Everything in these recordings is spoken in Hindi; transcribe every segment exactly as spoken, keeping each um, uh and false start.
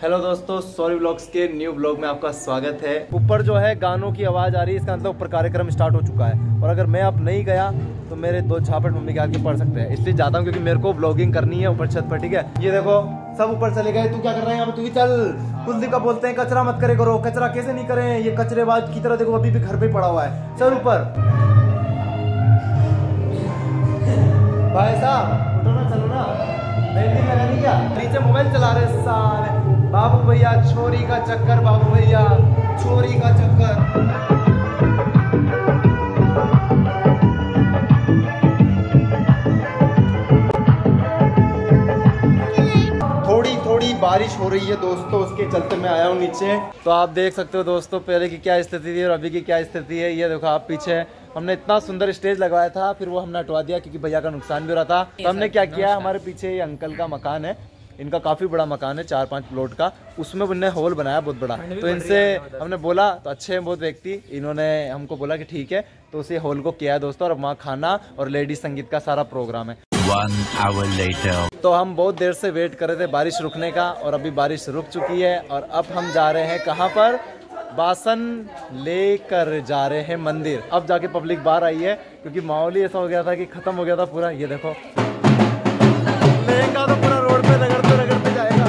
हेलो दोस्तों, सॉरी व्लॉग्स के न्यू व्लॉग में आपका स्वागत है। ऊपर जो है गानों की आवाज़ आ रही है, इसका मतलब ऊपर कार्यक्रम स्टार्ट हो चुका है। और अगर मैं अब नहीं गया तो मेरे दो झापट मम्मी के आगे पड़ सकते हैं, इसलिए जाता हूँ क्योंकि मेरे को व्लॉगिंग करनी है ऊपर छत पर। ठीक है, ये देखो सब ऊपर चले गए। तू क्या कर रहा है यहाँ पे? तू ही चल। कुलदीप का बोलते हैं कचरा मत करे करो। कचरा कैसे नहीं करें, ये कचरेबाज की तरह देखो अभी भी घर पे पड़ा हुआ है। चल ऊपर भाई साहब, उठो ना, चलो ना। मेहंदी लगानी क्या? नीचे मोबाइल चला रहे साले। बाबू भैया छोरी का चक्कर, बाबू भैया छोरी का चक्कर। थोड़ी थोड़ी बारिश हो रही है दोस्तों, उसके चलते मैं आया हूँ नीचे। तो आप देख सकते हो दोस्तों पहले की क्या स्थिति थी और अभी की क्या स्थिति है। ये देखो आप पीछे, हमने इतना सुंदर स्टेज लगवाया था, फिर वो हमने हटवा दिया क्योंकि भैया का नुकसान भी हो रहा था। तो हमने क्या किया, हमारे पीछे ये अंकल का मकान है, इनका काफ़ी बड़ा मकान है, चार पांच प्लॉट का, उसमें उन्होंने हॉल बनाया बहुत बड़ा। तो इनसे हमने बोला, तो अच्छे हैं बहुत व्यक्ति, इन्होंने हमको बोला कि ठीक है, तो उसी हॉल को किया है दोस्तों। और वहाँ खाना और लेडीज संगीत का सारा प्रोग्राम है। One hour later. तो हम बहुत देर से वेट कर रहे थे बारिश रुकने का, और अभी बारिश रुक चुकी है। और अब हम जा रहे हैं कहाँ पर? बासन लेकर जा रहे हैं मंदिर। अब जाके पब्लिक बाहर आई है क्योंकि माहौल ही ऐसा हो गया था कि खत्म हो गया था पूरा। ये देखो लहंगा तो पूरा रोड पे रगड़ते रगड़ते जाएगा।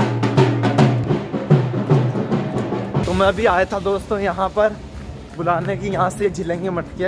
तो मैं अभी आया था दोस्तों यहाँ पर बुलाने की, यहाँ से झिलेंगे मटके।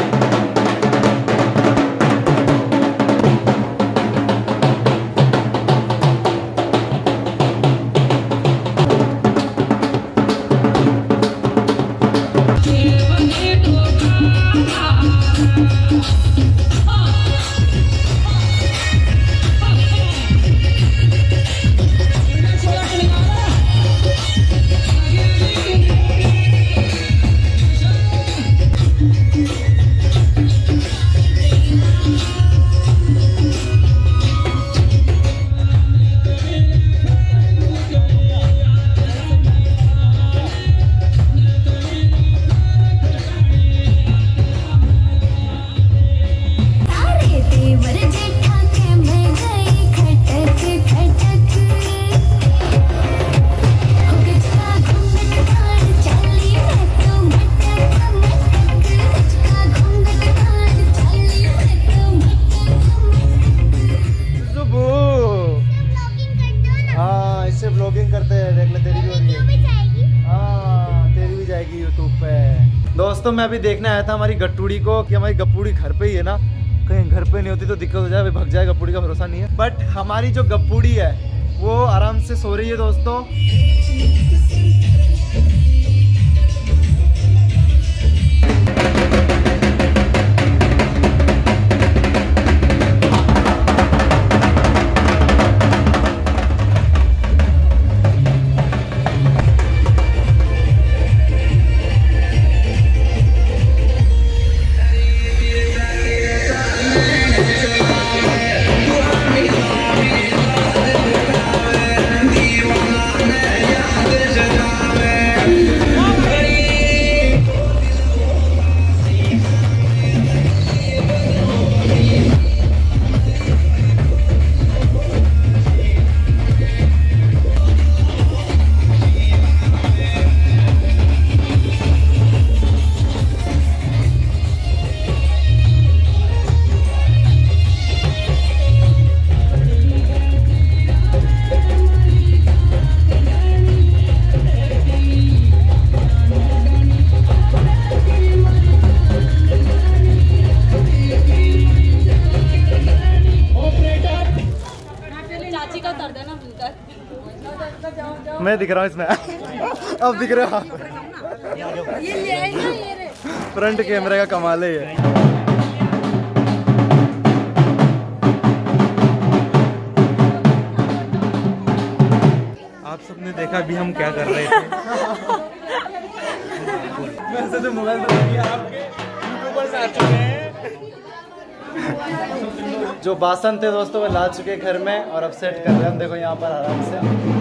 दोस्तों मैं अभी देखने आया था हमारी गट्टूड़ी को कि हमारी गप्पूड़ी घर पे ही है ना, कहीं घर पे नहीं होती तो दिक्कत हो जाए, भाग जाए। गप्पूड़ी का भरोसा नहीं है, बट हमारी जो गप्पूड़ी है वो आराम से सो रही है दोस्तों। मैं दिख रहा हूँ इसमें अब दिख रहा है। फ्रंट कैमरे का कमाल है ये। आप सबने देखा अभी हम क्या कर रहे थे। वैसे तो मोबाइल आपके यूट्यूबर्स आ चुके हैं। जो बासन थे दोस्तों वो ला चुके घर में और अब सेट कर रहे हैं। हम देखो यहाँ पर आराम से।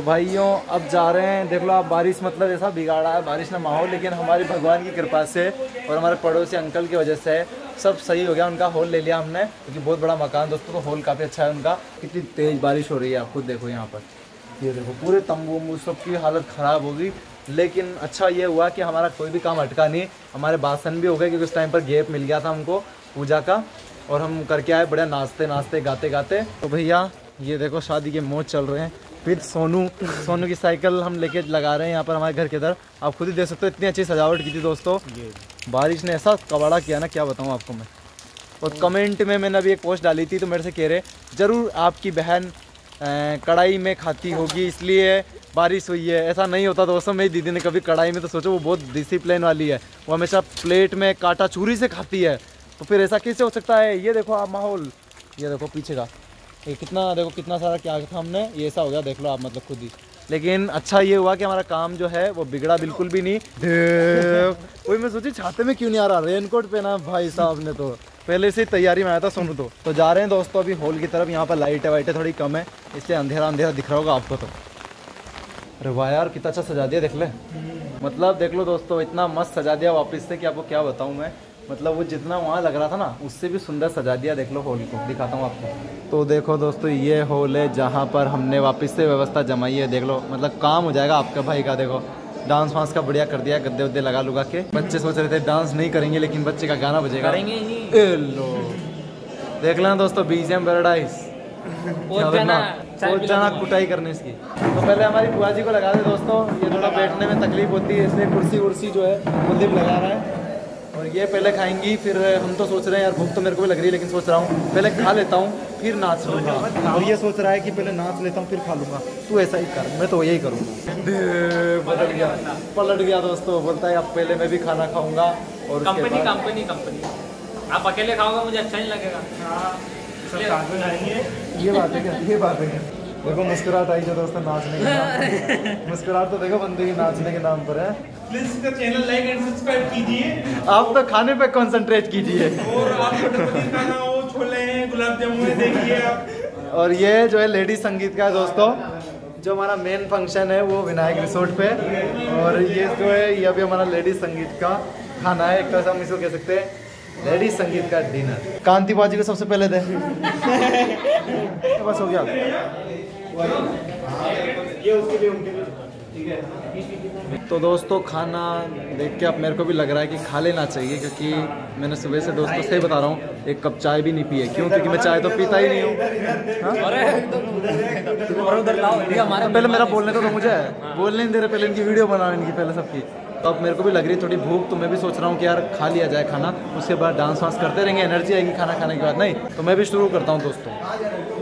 भाइयों अब जा रहे हैं, देख लो आप, बारिश मतलब ऐसा बिगाड़ा है बारिश ने माहौल, लेकिन हमारी भगवान की कृपा से और हमारे पड़ोसी अंकल की वजह से सब सही हो गया। उनका हॉल ले लिया हमने, क्योंकि बहुत बड़ा मकान दोस्तों, तो हॉल काफ़ी अच्छा है उनका। कितनी तेज़ बारिश हो रही है आप खुद देखो यहाँ पर, ये देखो पूरे तंबू वम्बू सबकी हालत ख़राब होगी। लेकिन अच्छा ये हुआ कि हमारा कोई भी काम अटका नहीं, हमारे बासन भी हो गए, क्योंकि उस टाइम पर गैप मिल गया था हमको पूजा का, और हम करके आए बढ़िया नाचते नाचते गाते गाते। तो भैया ये देखो शादी के मौज चल रहे हैं। फिर सोनू सोनू की साइकिल हम लेके लगा रहे हैं यहाँ पर हमारे घर के इधर, आप खुद ही देख सकते हो। इतनी अच्छी सजावट की थी दोस्तों, बारिश ने ऐसा कबाड़ा किया ना, क्या बताऊँ आपको मैं। और कमेंट में मैंने अभी एक पोस्ट डाली थी, तो मेरे से कह रहे ज़रूर आपकी बहन कढ़ाई में खाती होगी इसलिए बारिश हुई है। ऐसा नहीं होता दोस्तों, मेरी दीदी ने कभी कढ़ाई में, तो सोचो वो बहुत डिसिप्लिन वाली है, वो हमेशा प्लेट में काटा छुरी से खाती है, तो फिर ऐसा कैसे हो सकता है। ये देखो आप माहौल, ये देखो पीछे का, ये कितना देखो कितना सारा क्या था हमने, ये ऐसा हो गया देख लो आप मतलब खुद ही। लेकिन अच्छा ये हुआ कि हमारा काम जो है वो बिगड़ा बिल्कुल भी नहीं। कोई मैं सोची छाते में क्यों नहीं आ रहा, रेनकोट पहना भाई साहब ने, तो पहले से तैयारी में आया था सोनू। तो तो जा रहे हैं दोस्तों अभी हॉल की तरफ। यहाँ पर लाइटें वाइटें थोड़ी कम है, इसलिए अंधेरा अंधेरा दिख रहा होगा आपको। तो अरे वाह यार कितना अच्छा सजा दिया, देख ले, मतलब देख लो दोस्तों इतना मस्त सजा दिया वापस से कि आपको क्या बताऊँ मैं। मतलब वो जितना वहाँ लग रहा था ना, उससे भी सुंदर सजा दिया। देख लो हॉल को, दिखाता हूँ आपको। तो देखो दोस्तों ये हॉल है जहाँ पर हमने वापस से व्यवस्था जमाई है। देख लो मतलब काम हो जाएगा आपका भाई का। देखो डांस वांस का बढ़िया कर दिया, गद्दे वद्दे लगा लुगा के। बच्चे सोच रहे थे डांस नहीं करेंगे, लेकिन बच्चे का गाना बजेगा, करेंगे ही। लो देख लेना दोस्तों, बीजीएम पैराडाइज पहुंच जाना कुटाई करने इसकी। तो पहले हमारी बुआ जी को लगा दे दोस्तों, ये थोड़ा बैठने में तकलीफ होती है, इसलिए कुर्सी उर्सी जो है कुलदीप लगा रहा है। और ये पहले खाएंगी, फिर हम तो सोच रहे हैं यार भूख तो मेरे को भी लग रही है, लेकिन सोच रहा हूँ पहले खा लेता हूँ फिर नाच लूँगा। और ये सोच रहा है कि पहले नाच लेता हूँ फिर खा लूँगा। तू ऐसा ही कर, मैं तो यही करूँगा। पलट गया पलट गया दोस्तों, बोलता है अब पहले मैं भी खाना खाऊँगा। और कंपनी कंपनी कंपनी आप अकेले खाओगे मुझे अच्छा नहीं लगेगा। ये बात है क्या, ये बात है क्या। देखो मुस्कुराहट आई जो दोस्तों नाचने के नाम। मुस्कुराहट तो देखो बंदे की नाचने के नाम पर है। प्लीज इसका चैनल लाइक एंड सब्सक्राइब कीजिए। आप तो खाने पे कंसंट्रेट कीजिए। और आपको पनीर खाना हो, छोले हैं, गुलाब जामुन है, देखिए आप। और ये जो है लेडी संगीत का है दोस्तों, जो हमारा मेन फंक्शन है वो विनायक रिसोर्ट पे। और ये जो है ये अभी हमारा लेडी संगीत का खाना है, एक तरह से हम इसको कह सकते हैं लेडी संगीत का डिनर। कांति बाजी को सबसे पहले दे। बस हो गया ये उसके लिए उनके लिए ठीक है। तो दोस्तों खाना देख के अब मेरे को भी लग रहा है कि खा लेना चाहिए, क्योंकि मैंने सुबह से दोस्तों से बता रहा हूँ एक कप चाय भी नहीं पी है। क्यों? क्योंकि मैं चाय तो पीता ही नहीं हूँ। पहले मेरा बोलने तो, तो मुझे बोलने नहीं दे रहे, पहले इनकी वीडियो बनाओ इनकी पहले सबकी। तो अब मेरे को भी लग रही है थोड़ी भूख, तो मैं भी सोच रहा हूँ कि यार खा लिया जाए खाना, उसके बाद डांस वांस करते रहेंगे, एनर्जी आएगी खाना खाने के बाद। नहीं तो मैं भी शुरू करता हूँ दोस्तों।